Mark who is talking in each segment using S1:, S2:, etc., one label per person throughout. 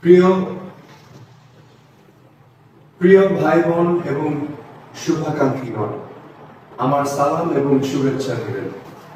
S1: প্রিয় প্রিয় ভাই বোন এবং শুভাকাঙ্ক্ষীগণ, আমার সালাম এবং শুভেচ্ছা দিবেন।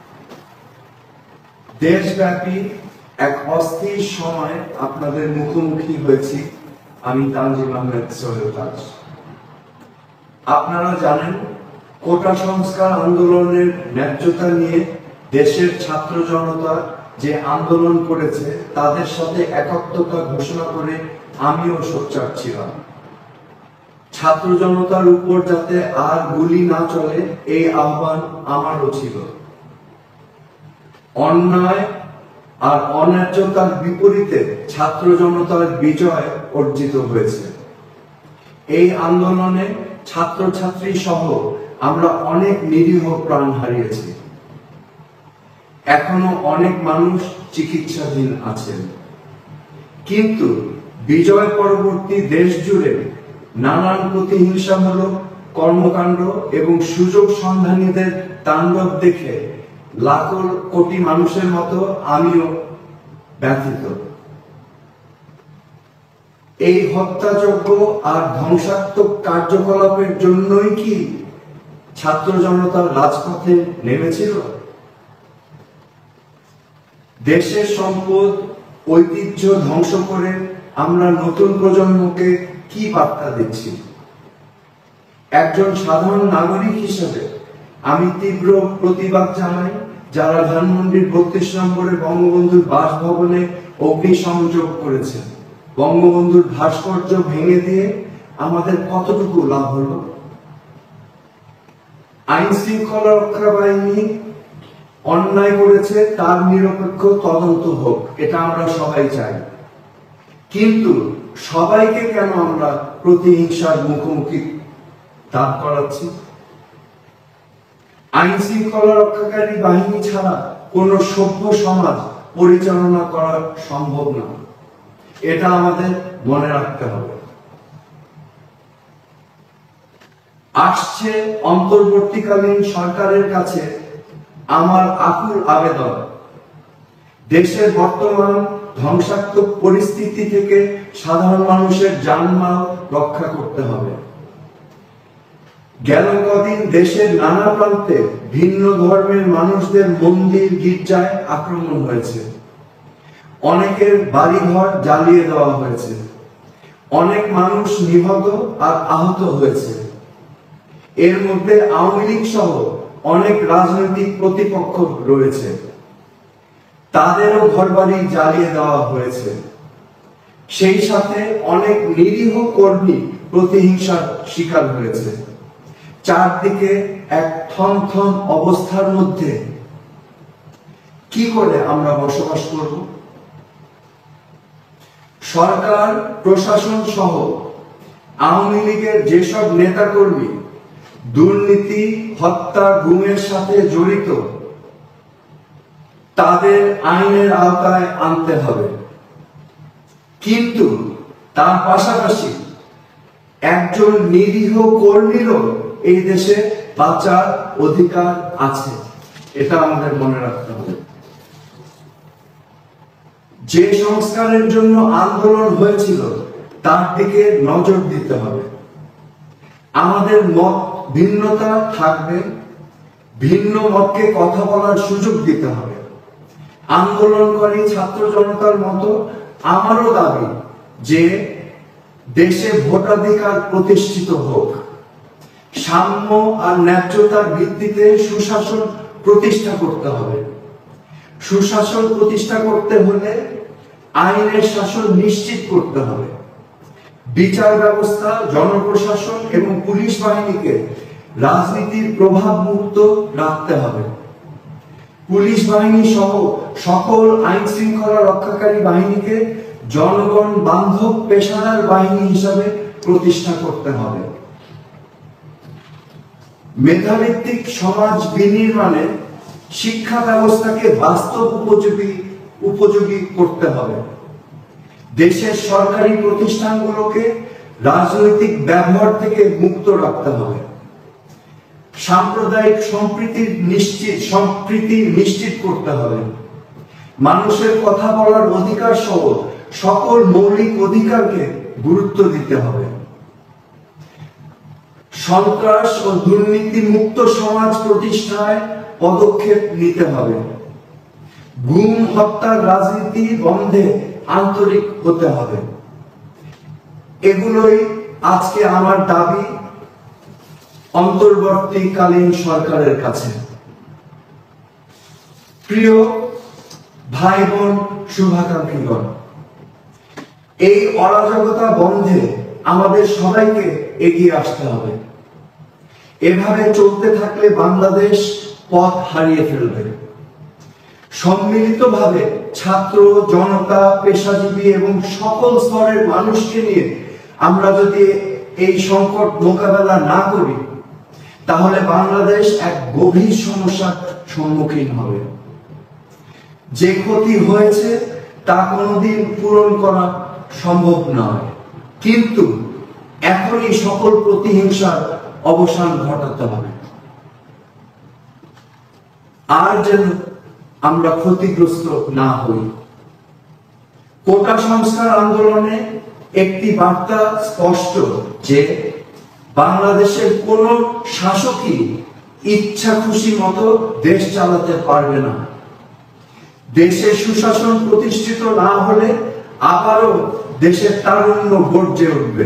S1: দেশব্যাপী এক অস্থির সময় আপনাদের মুখোমুখি হয়েছি আমি তানজিম আহমেদ সোহেল তাজ। আপনারা জানেন, কোটা সংস্কার আন্দোলনের ন্যায্যতা নিয়ে দেশের ছাত্র জনতা যে আন্দোলন করেছে তাদের সাথে একাত্মতা ঘোষণা করে আমিও সোচ্চার ছিলাম। ছাত্র জনতার উপর যাতে আর গুলি না চলে এই আহ্বান আমারও ছিল। অন্যায় আর অন্যায্যতার বিপরীতে ছাত্র জনতার বিজয় অর্জিত হয়েছে। এই আন্দোলনে ছাত্রছাত্রী সহ আমরা অনেক নিরীহ প্রাণ হারিয়েছি। এখনো অনেক মানুষ চিকিৎসাধীন আছেন, কিন্তু বিজয় পরবর্তী দেশ জুড়ে নানান প্রতিহিংসামূলক কর্মকাণ্ড এবং সুযোগ সন্ধানীদের তাণ্ডব দেখে লাখো কোটি মানুষের মতো আমিও ব্যথিত। এই হত্যাযজ্ঞ আর ধ্বংসাত্মক কার্যকলাপের জন্যই কি ছাত্র জনতা রাজপথে নেমেছিল? দেশের সম্পদ ঐতিহ্য ধ্বংস করে আমরা নতুন প্রজন্মকে কি বার্তা দিচ্ছি? একজন সাধারণ নাগরিক হিসেবে আমি তীব্র প্রতিবাদ জানাই যারা ধানমন্ডির ৩২ নম্বরে বঙ্গবন্ধুর বাসভবনে অগ্নিসংযোগ করেছেন। বঙ্গবন্ধুর ভাস্কর্য ভেঙে দিয়ে আমাদের কতটুকু লাভ হলো? আইন শৃঙ্খলা রক্ষা বাহিনী অন্যায় করেছে, তার নিরপেক্ষ তদন্ত হোক, এটা আমরা সবাই চাই। কিন্তু সবাইকে কেন আমরা প্রতিহিংসার মুখোমুখি দাঁড় করাচ্ছি? আইন শৃঙ্খলা রক্ষাকারী বাহিনী ছাড়া কোন সভ্য সমাজ পরিচালনা করা সম্ভব না, এটা আমাদের মনে রাখতে হবে। আসছে অন্তর্বর্তীকালীন সরকারের কাছে আমার আকুল আবেদন, দেশের বর্তমান ধ্বংসাত্মক পরিস্থিতি থেকে সাধারণ মানুষের জানমাল রক্ষা করতে হবে। গেল কদিন দেশের নানা প্রান্তে ভিন্ন ধর্মের মানুষদের মন্দির গির্জায় আক্রমণ হয়েছে, অনেকের বাড়িঘর জ্বালিয়ে দেওয়া হয়েছে, অনেক মানুষ নিহত আর আহত হয়েছে। এর মধ্যে আওয়ামী লীগ সহ অনেক রাজনৈতিক প্রতিপক্ষ রয়েছে, তাদেরও ঘরবাড়ি জ্বালিয়ে দেওয়া হয়েছে। সেই সাথে অনেক নিরীহ কর্মী প্রতিহিংসার শিকার হয়েছে। চারদিকে এক থমথম অবস্থার মধ্যে কি করে আমরা বসবাস করব? সরকার প্রশাসন সহ আওয়ামী লীগের যেসব নেতাকর্মী দুর্নীতি হত্যা গুমের সাথে জড়িত, তাদের আইনের আওতায় আনতে হবে। কিন্তু তার পাশাপাশি একজন নিরীহ কর্মীরও এই দেশে বাঁচার অধিকার আছে, এটা আমাদের মনে রাখতে হবে। যে সংস্কারের জন্য আন্দোলন হয়েছিল তার দিকে নজর দিতে হবে। আমাদের মত ভিন্নতা থাকবে, ভিন্ন মতকে কথা বলার সুযোগ দিতে হবে। আন্দোলনকারী ছাত্র জনতার মতো আমারও দাবি যে দেশে ভোটাধিকার প্রতিষ্ঠিত হোক, সাম্য আর ন্যায্যতার ভিত্তিতে সুশাসন প্রতিষ্ঠা করতে হবে। সুশাসন প্রতিষ্ঠা করতে হলে আইনের শাসন নিশ্চিত করতে হবে। বিচার ব্যবস্থা, জনপ্রশাসন এবং পুলিশ বাহিনীকে রাজনীতির প্রভাব মুক্ত রাখতে হবে। পুলিশ বাহিনী সহ সকল আইন শৃঙ্খলা রক্ষাকারী বাহিনীকে জনগণ বান্ধব পেশাদার বাহিনী হিসাবে প্রতিষ্ঠা করতে হবে। মেধাভিত্তিক সমাজ বিনির্মাণে শিক্ষা ব্যবস্থাকে বাস্তব উপযোগী করতে হবে। দেশের সরকারি প্রতিষ্ঠানগুলোকে রাজনৈতিক ব্যবহার থেকে মুক্ত রাখতে হবে। সাম্প্রদায়িক সম্প্রীতি নিশ্চিত করতে হবে। মানুষের কথা বলার অধিকার সহ সকল মৌলিক অধিকারকে গুরুত্ব দিতে হবে। সন্ত্রাস ও দুর্নীতি মুক্ত সমাজ প্রতিষ্ঠায় পদক্ষেপ নিতে হবে। গুম হত্যার রাজনীতি বন্ধে আন্তরিক হতে হবে। এগুলোই আজকে আমার দাবি অন্তর্বর্তীকালীন সরকারের কাছে। প্রিয় ভাই বোন শুভাকাঙ্ক্ষীগণ, এই অরাজকতা বন্ধে আমাদের সবাইকে এগিয়ে আসতে হবে। এভাবে চলতে থাকলে বাংলাদেশ পথ হারিয়ে ফেলবে। সম্মিলিতভাবে ছাত্র, জনতা, পেশাজীবী এবং সকল স্তরের মানুষকে নিয়ে আমরা যদি এই সংকট মোকাবেলা না করি, তাহলে বাংলাদেশ এক গভীর সমস্যার সম্মুখীন হবে। যে ক্ষতি হয়েছে তা কোনোদিন পূরণ করা সম্ভব নয়, কিন্তু এখনই সকল প্রতিহিংসার অবসান ঘটাতে হবে। আর যেন আমরা ক্ষতিগ্রস্ত না হই। কোটা সংস্কার আন্দোলনে একটি বার্তা স্পষ্ট যে বাংলাদেশের কোন শাসকই ইচ্ছা খুশি মতো দেশ চালাতে পারবে না। দেশে সুশাসন প্রতিষ্ঠিত না হলে আবারও দেশের তারুণ্য গর্জে উঠবে।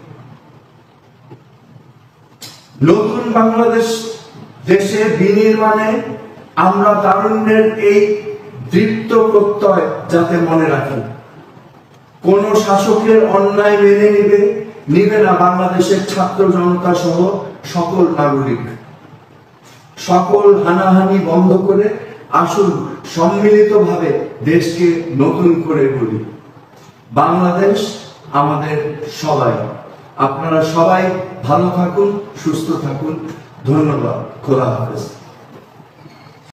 S1: নতুন বাংলাদেশ দেশে বিনির্মাণে আমরা তারুণ্যের এই দৃপ্ত প্রত্যয় যাতে মনে রাখি। কোন শাসকের অন্যায় মেনে নিবে না বাংলাদেশের ছাত্র জনতা সহ সকল নাগরিক। সকল হানাহানি বন্ধ করে আসুন সম্মিলিতভাবে দেশকে নতুন করে গড়ি। বাংলাদেশ আমাদের সবাই। আপনারা সবাই ভালো থাকুন, সুস্থ থাকুন। ধন্যবাদ। খোদা হাফেজ।